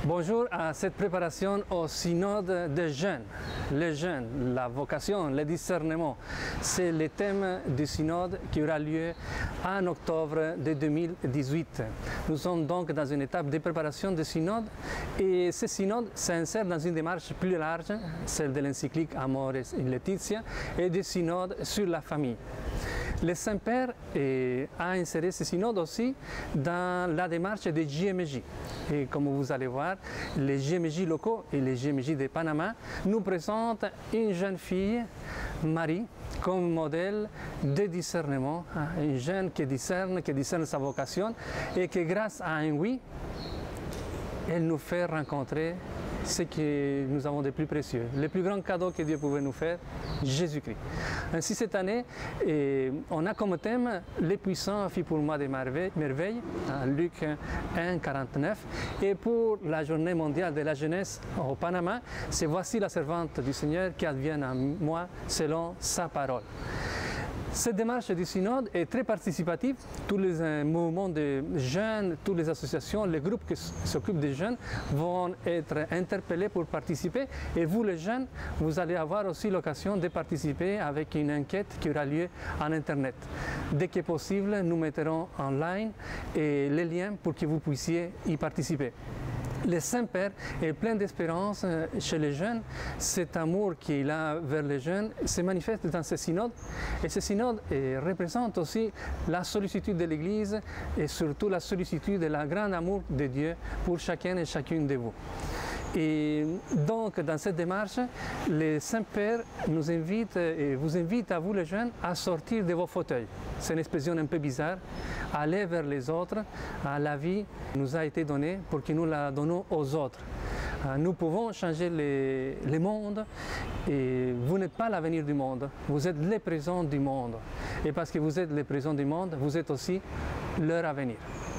Bonjour à cette préparation au synode des jeunes. Les jeunes, la vocation, le discernement, c'est le thème du synode qui aura lieu en octobre de 2018. Nous sommes donc dans une étape de préparation du synode et ce synode s'insère dans une démarche plus large, celle de l'encyclique Amoris Laetitia et du synode sur la famille. Le Saint-Père a inséré ce synode aussi dans la démarche des JMJ. Et comme vous allez voir, les JMJ locaux et les JMJ de Panama nous présentent une jeune fille, Marie, comme modèle de discernement, une jeune qui discerne sa vocation et qui grâce à un oui, elle nous fait rencontrer ce que nous avons de plus précieux, le plus grand cadeau que Dieu pouvait nous faire, Jésus-Christ. Ainsi cette année, on a comme thème « Les puissants fit pour moi des merveilles », Luc 1, 49. Et pour la journée mondiale de la jeunesse au Panama, c'est « Voici la servante du Seigneur qui advienne à moi selon sa parole ». Cette démarche du synode est très participative. Tous les mouvements de jeunes, toutes les associations, les groupes qui s'occupent des jeunes vont être interpellés pour participer. Et vous, les jeunes, vous allez avoir aussi l'occasion de participer avec une enquête qui aura lieu en Internet. Dès que possible, nous mettrons en ligne les liens pour que vous puissiez y participer. Le Saint-Père est plein d'espérance chez les jeunes. Cet amour qu'il a vers les jeunes se manifeste dans ce synode. Et ce synode représente aussi la sollicitude de l'Église et surtout la sollicitude et le grand amour de Dieu pour chacun et chacune de vous. Et donc, dans cette démarche, le Saint-Père nous invite et vous invite à vous les jeunes à sortir de vos fauteuils. C'est une expression un peu bizarre. Aller vers les autres. La vie nous a été donnée pour que nous la donnons aux autres. Nous pouvons changer le monde et vous n'êtes pas l'avenir du monde. Vous êtes les présents du monde. Et parce que vous êtes les présents du monde, vous êtes aussi leur avenir.